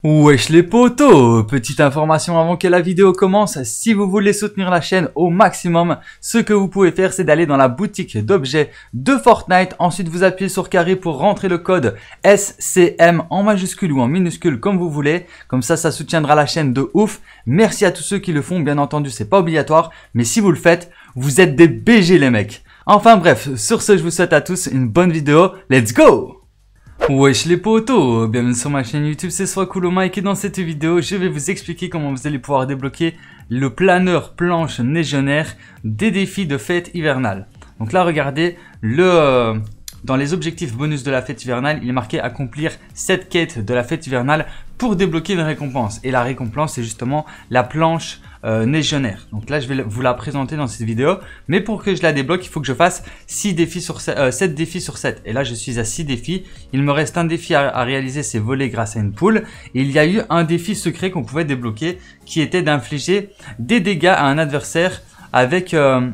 Wesh les potos, petite information avant que la vidéo commence, si vous voulez soutenir la chaîne au maximum, ce que vous pouvez faire c'est d'aller dans la boutique d'objets de Fortnite, ensuite vous appuyez sur carré pour rentrer le code SCM en majuscule ou en minuscule comme vous voulez, comme ça soutiendra la chaîne de ouf. Merci à tous ceux qui le font, bien entendu c'est pas obligatoire, mais si vous le faites, vous êtes des BG les mecs. Enfin bref, sur ce je vous souhaite à tous une bonne vidéo, let's go! Wesh les potos, bienvenue sur ma chaîne YouTube, c'est Swakoulo Mike et dans cette vidéo je vais vous expliquer comment vous allez pouvoir débloquer le planeur planche neigeonnaire des défis de fête hivernale. Donc là regardez, dans les objectifs bonus de la fête hivernale, il est marqué accomplir cette quête de la fête hivernale pour débloquer une récompense. Et la récompense c'est justement la planche neigeonnaire. Donc là je vais vous la présenter dans cette vidéo, mais pour que je la débloque il faut que je fasse 7 défis sur 7. Et là je suis à 6 défis, il me reste un défi à réaliser, c'est voler grâce à une poule. Et il y a eu un défi secret qu'on pouvait débloquer qui était d'infliger des dégâts à un adversaire avec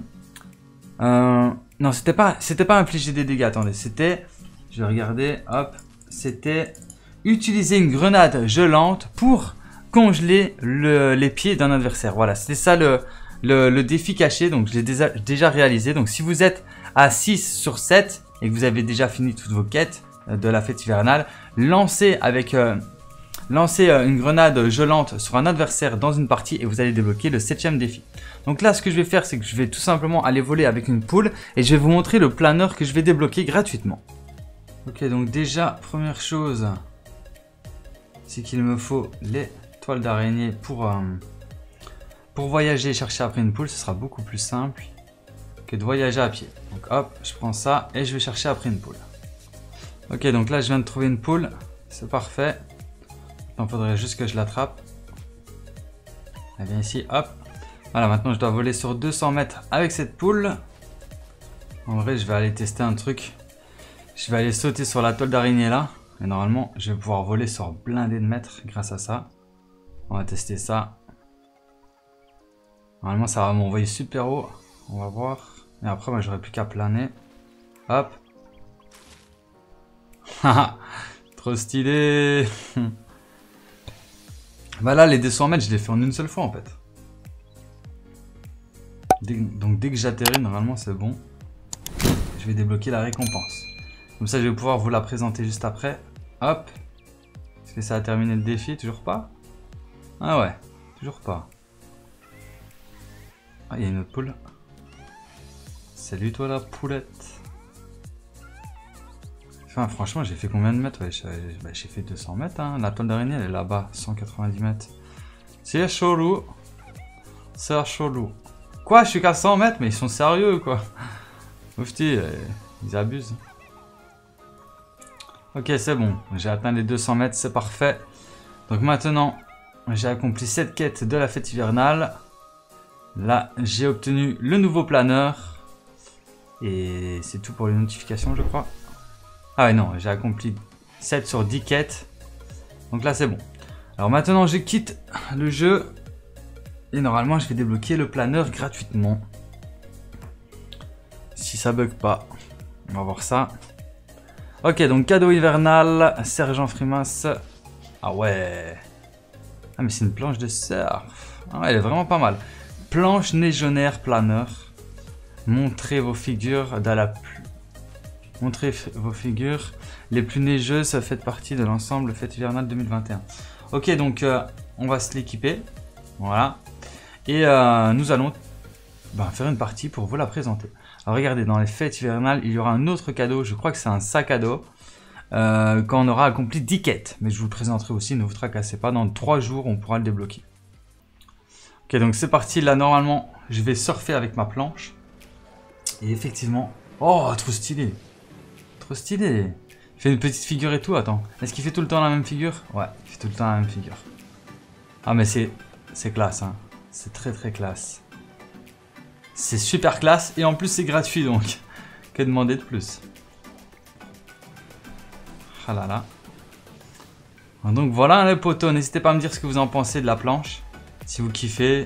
non c'était pas infliger des dégâts, attendez, c'était, je vais regarder, hop, c'était utiliser une grenade gelante pour congeler les pieds d'un adversaire. Voilà, c'était ça le défi caché, donc je l'ai déjà réalisé. Donc si vous êtes à 6 sur 7 et que vous avez déjà fini toutes vos quêtes de la fête hivernale, lancez une grenade gelante sur un adversaire dans une partie et vous allez débloquer le 7e défi. Donc là ce que je vais faire c'est que je vais tout simplement aller voler avec une poule et je vais vous montrer le planeur que je vais débloquer gratuitement. Ok, donc déjà première chose c'est qu'il me faut les toiles d'araignée pour voyager et chercher après une poule. Ce sera beaucoup plus simple que de voyager à pied. Donc hop, je prends ça et je vais chercher après une poule. Ok, donc là je viens de trouver une poule, c'est parfait. Il faudrait juste que je l'attrape. Elle vient ici, hop. Voilà, maintenant je dois voler sur 200 mètres avec cette poule. En vrai, je vais aller tester un truc. Je vais aller sauter sur la toile d'araignée là. Et normalement, je vais pouvoir voler sur blindé de mètres grâce à ça. On va tester ça. Normalement, ça va m'envoyer super haut. On va voir. Et après, moi, j'aurai plus qu'à planer. Hop. Haha. Trop stylé. Bah là, les 200 mètres, je les fais en une seule fois en fait. Donc dès que j'atterris, normalement, c'est bon. Je vais débloquer la récompense. Comme ça, je vais pouvoir vous la présenter juste après. Hop. Est-ce que ça a terminé le défi? Toujours pas? Ah ouais, toujours pas. Ah, il y a une autre poule. Salut toi la poulette. Enfin, franchement, j'ai fait combien de mètres? Ouais, j'ai fait 200 mètres. Hein. La toile d'araignée, elle est là-bas, 190 mètres. C'est chelou. C'est chelou. Quoi? Je suis qu'à 100 mètres? Mais ils sont sérieux quoi? Oufti, ils abusent. Ok, c'est bon. J'ai atteint les 200 mètres, c'est parfait. Donc maintenant, j'ai accompli cette quête de la fête hivernale. Là, j'ai obtenu le nouveau planeur. Et c'est tout pour les notifications, je crois. Ah ouais, non, j'ai accompli 7 sur 10 quêtes. Donc là, c'est bon. Alors maintenant, je quitte le jeu. Et normalement, je vais débloquer le planeur gratuitement. Si ça bug pas. On va voir ça. Ok, donc cadeau hivernal, Sergent Frimas. Ah ouais. Ah mais c'est une planche de surf. Ah ouais, elle est vraiment pas mal. Planche neigeonnaire planeur. Montrez vos figures dans la pluie. Montrez vos figures les plus neigeuses, faites partie de l'ensemble fête hivernale 2021. Ok, donc on va se l'équiper. Voilà. Et nous allons faire une partie pour vous la présenter. Alors regardez, dans les fêtes hivernales, il y aura un autre cadeau. Je crois que c'est un sac à dos. Quand on aura accompli 10 quêtes. Mais je vous le présenterai aussi, ne vous tracassez pas. Dans 3 jours, on pourra le débloquer. Ok, donc c'est parti. Là, normalement, je vais surfer avec ma planche. Et effectivement... Oh, trop stylé. Trop stylé. Il fait une petite figure et tout, attends. Est-ce qu'il fait tout le temps la même figure? Ouais, il fait tout le temps la même figure. Ah, mais c'est classe, hein. C'est très très classe. C'est super classe. Et en plus, c'est gratuit, donc. Que demander de plus? Ah là là. Donc voilà les potos, n'hésitez pas à me dire ce que vous en pensez de la planche. Si vous kiffez.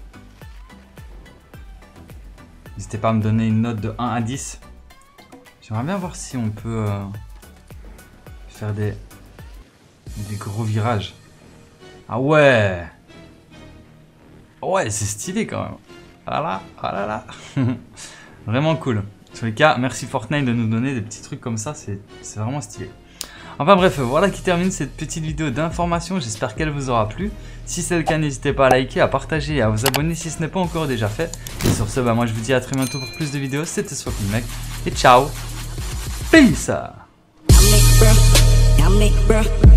N'hésitez pas à me donner une note de 1 à 10. J'aimerais bien voir si on peut faire des gros virages. Ah ouais. Ouais, c'est stylé quand même. Voilà, voilà, là. Vraiment cool. En tous les cas, merci Fortnite de nous donner des petits trucs comme ça, c'est vraiment stylé. Enfin bref, voilà qui termine cette petite vidéo d'information, j'espère qu'elle vous aura plu. Si c'est le cas, n'hésitez pas à liker, à partager et à vous abonner si ce n'est pas encore déjà fait. Et sur ce, bah moi je vous dis à très bientôt pour plus de vidéos, c'était SwapMec et ciao. Peace.